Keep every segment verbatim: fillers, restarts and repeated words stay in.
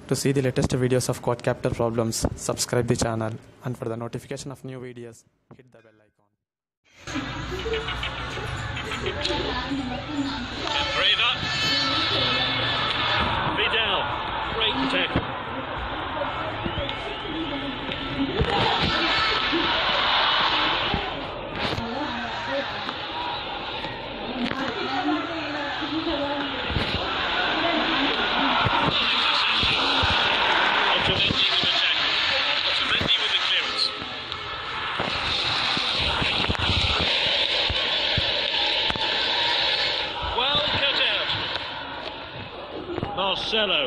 To see the latest videos of QUADCOPTER problems, subscribe the channel, and for the notification of new videos, hit the bell icon. Braver. Vidal. Great tackle. Marcelo.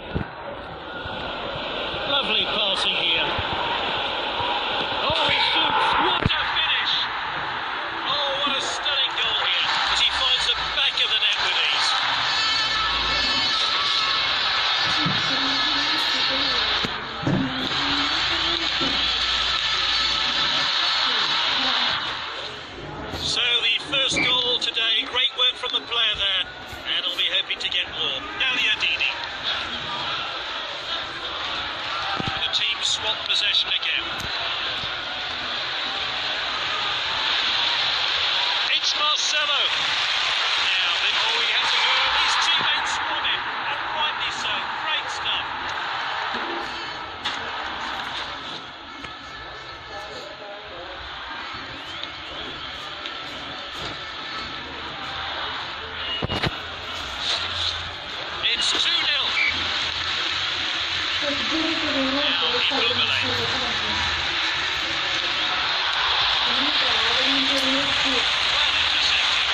Lovely passing here. Oh, he shoots. What a finish. Oh, what a stunning goal here as he finds the back of the net with ease. So the first goal today, great work from the player there, and he'll be hoping to get more. Now the Adini. The team swap possession again. It's Marcelo. Now, then all he had to do, his teammates swap him, and rightly so. Great stuff. It's two nil. Now, Immobile. Well intercepted.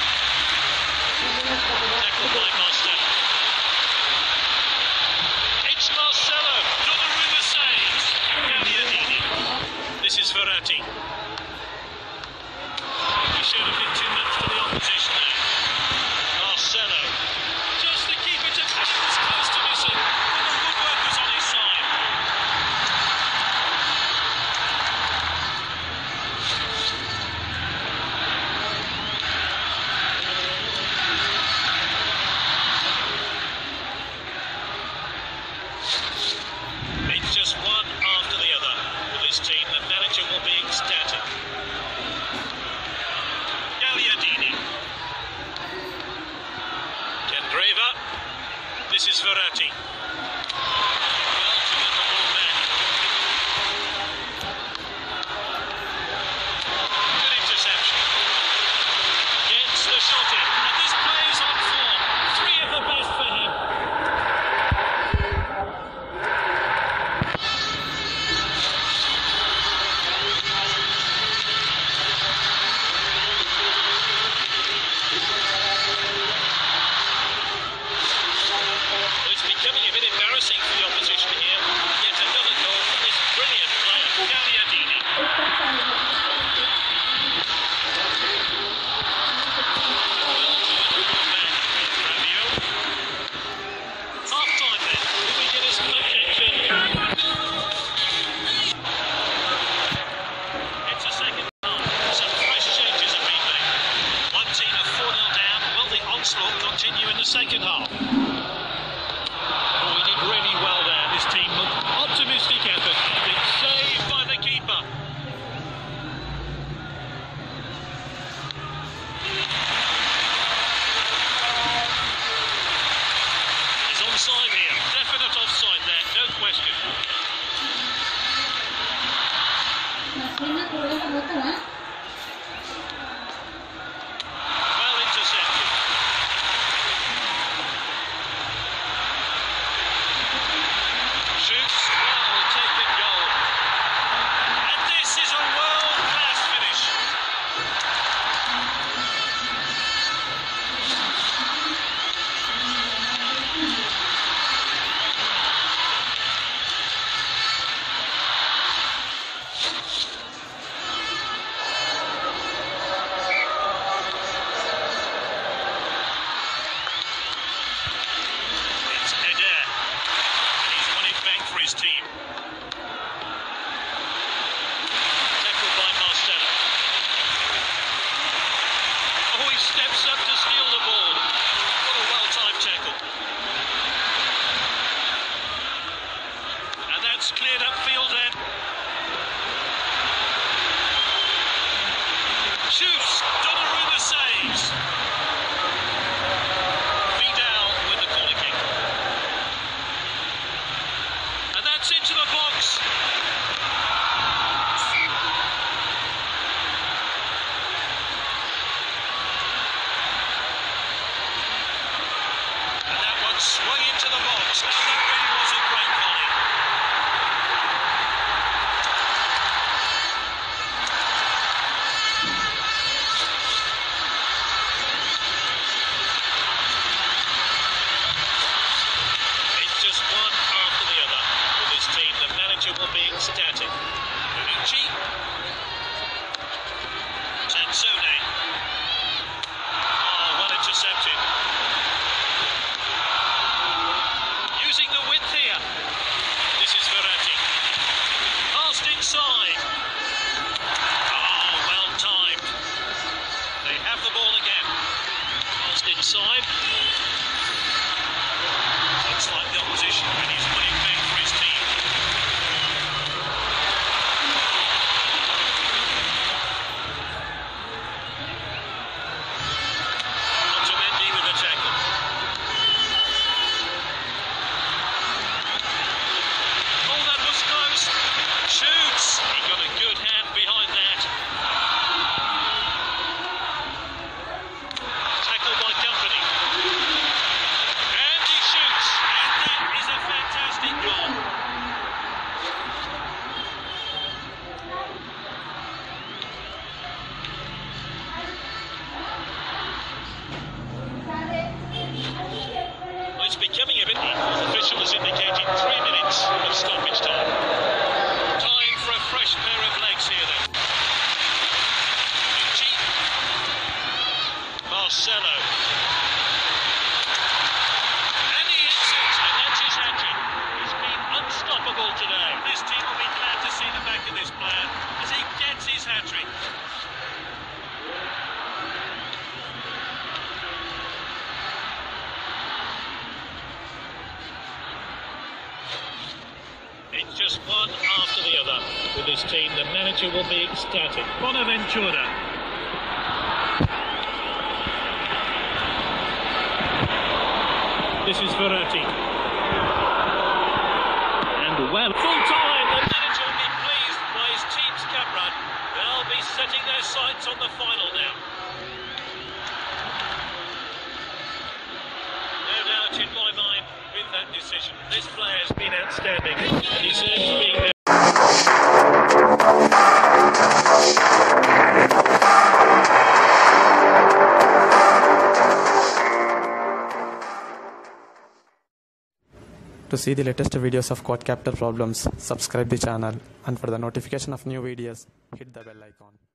Tackled by Marcelo. It's Marcelo. Donnarumma saves. Gagliardini. This is Verratti. He showed a bit too much to the opposition there. Marcelo. Just the keeper to just close to missing. The woodwork was on his side. It's just one after the other. With this team, the manager will be ecstatic. Gagliardini. Braver. This is Verratti. Well to win the ball back. Good interception. Gets the shot in. And this player's on form. Three of the best for him. cleared upfield then. Shoots, Donnarumma saves. Vidal with the corner kick. And that's into the box. And that one swung into the box. Oh, that really was a great volley. It's just one after the other. With this team, the manager will be ecstatic. Bonucci. Sansone. Oh, well intercepted. Using the width here. This is Verratti. Passed inside. Oh, well timed. They have the ball again. Passed inside. Looks like the opposition when he's winning big for his team. Otamendi with the tackle. Oh, that was close. Shoots. He got a good hand behind that. Tackled by Company. And he shoots. And that is a fantastic goal. Well, it's becoming a bit. The fourth official has indicated three minutes of stoppage time. Time for a fresh pair of legs here then. Bonucci. Marcelo. And he hits it, and that's his hat-trick. He's been unstoppable today. This team will be glad to see the back of this player as he gets his hat-trick. It's just one after the other. With this team, the manager will be ecstatic. Bonaventura. This is Verratti. And well, full time. The manager will be pleased by his team's cup run. They'll be setting their sights on the final now. No doubt in my mind with that decision. This player's been outstanding. He deserves being there. To see the latest videos of QUADCOPTER problems, subscribe the channel, and for the notification of new videos, hit the bell icon.